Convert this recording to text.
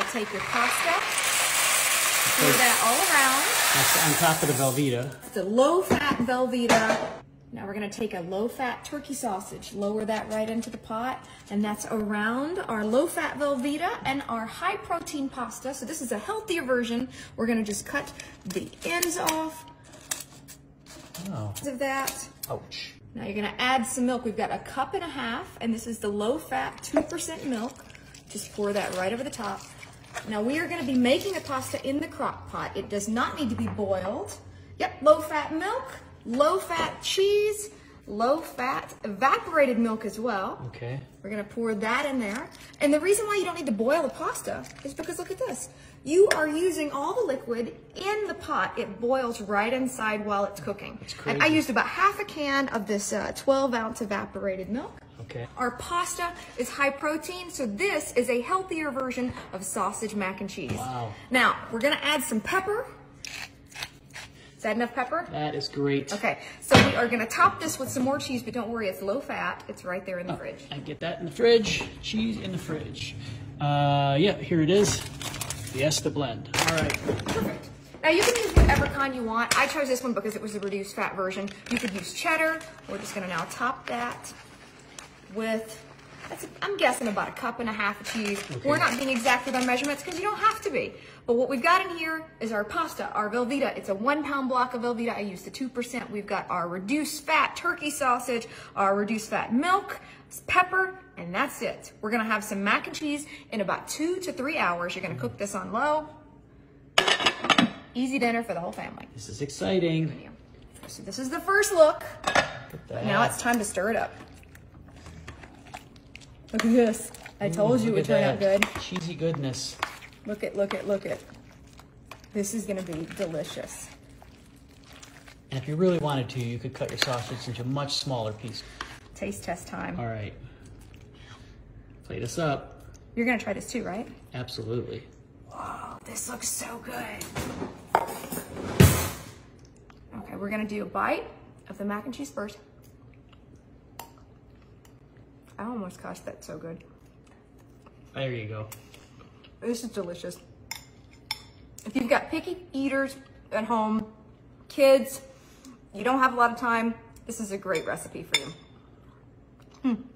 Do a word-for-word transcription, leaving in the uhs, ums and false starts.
take your pasta, pour that all around. That's on top of the Velveeta. It's a low-fat Velveeta. Now we're gonna take a low-fat turkey sausage, lower that right into the pot, and that's around our low-fat Velveeta and our high-protein pasta. So this is a healthier version. We're gonna just cut the ends off Oh. of that. Ouch. Now you're gonna add some milk. We've got a cup and a half, and this is the low-fat two percent milk. Just pour that right over the top. Now we are gonna be making the pasta in the crock pot. It does not need to be boiled. Yep, low-fat milk, low-fat cheese, low-fat evaporated milk as well. Okay. We're gonna pour that in there. And the reason why you don't need to boil the pasta is because look at this. You are using all the liquid in the pot. It boils right inside while it's cooking. That's crazy. And I used about half a can of this uh, twelve ounce evaporated milk. Okay. Our pasta is high protein, so this is a healthier version of sausage mac and cheese. Wow. Now, we're gonna add some pepper. Is that enough pepper? That is great. Okay, so we are gonna top this with some more cheese, but don't worry, it's low fat. It's right there in the Oh, fridge. I get that in the fridge. Cheese in the fridge. Uh, yeah, here it is. Fiesta blend. All right. Perfect. Now you can use whatever kind you want. I chose this one because it was the reduced fat version. You could use cheddar. We're just gonna now top that with, that's, I'm guessing about a cup and a half of cheese. Okay. We're not being exact with our measurements because you don't have to be. But what we've got in here is our pasta, our Velveeta. It's a one pound block of Velveeta. I used the two percent. We've got our reduced fat turkey sausage, our reduced fat milk, pepper, and that's it. We're gonna have some mac and cheese in about two to three hours. You're gonna cook this on low. Easy dinner for the whole family. This is exciting. So this is the first look. But Now it's time to stir it up. Look at this. I told you it would turn out good. Cheesy goodness. Look at, look at, look at. This is gonna be delicious. And if you really wanted to, you could cut your sausage into much smaller pieces. Taste test time. All right. Plate us up. You're gonna try this too, right? Absolutely. Whoa, this looks so good. Okay, we're gonna do a bite of the mac and cheese first. I almost gosh, that's so good. There you go. This is delicious. If you've got picky eaters at home, kids, you don't have a lot of time, this is a great recipe for you. Hmm.